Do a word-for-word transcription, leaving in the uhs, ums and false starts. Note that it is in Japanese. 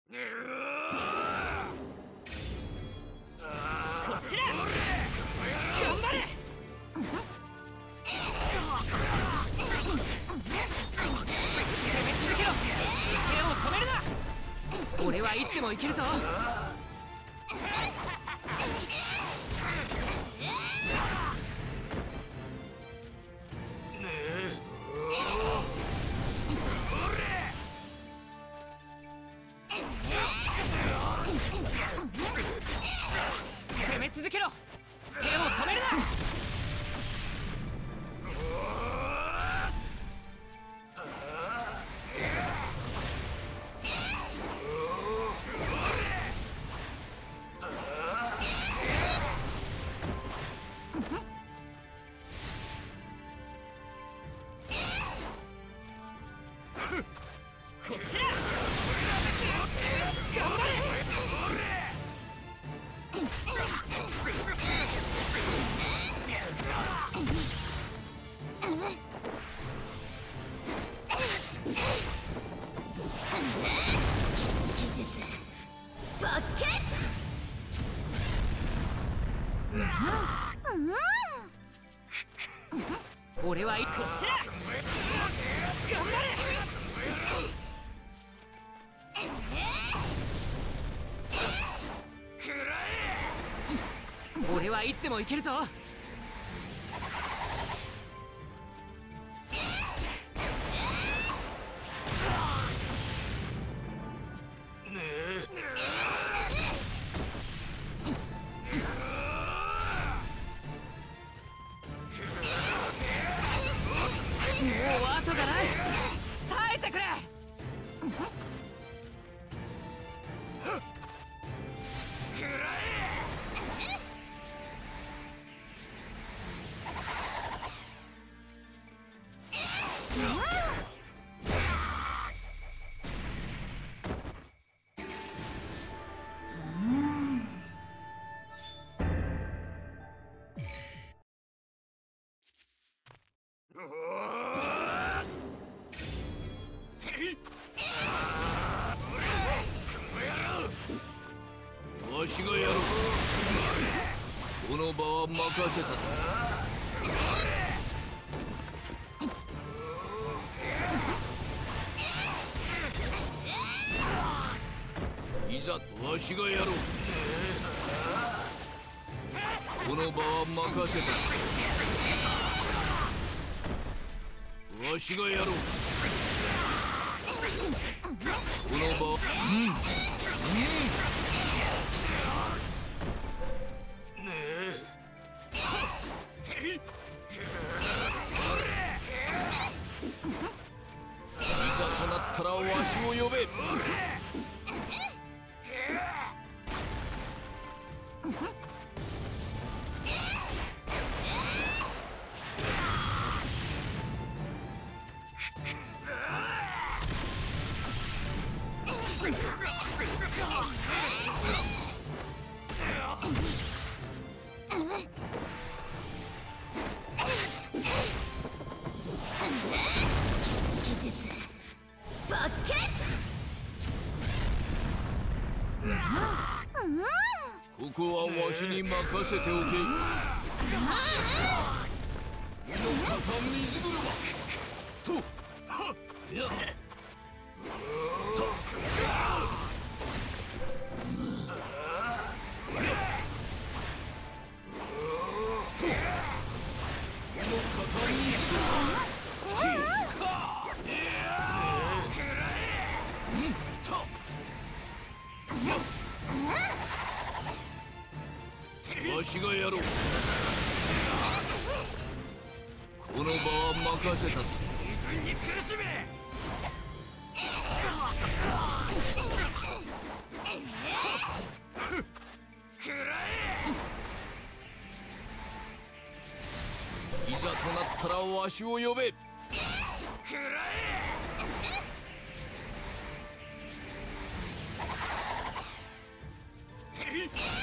こちら頑張れ。手を止めるな。俺はいつでもいけるぞ。攻め続けろ。手を止めるな。こちら頑張れ。技術バケツ。俺はこちら頑張れ。俺はいつでもいけるぞ。もう後がない。耐えてくれ。 わしがやろう。この場は任せたぞ。いざわしがやろう。この場は任せたぞ。わしがやろう。この場、うん、うん。いざとなったらわしを呼べ。 技術バケツ。 ここはわしに任せておけ。身の方水車とやとわしがやろう。この場は任せたぞ。自分に苦しめ。くらえ。いざとなったらわしを呼べ。くらえ。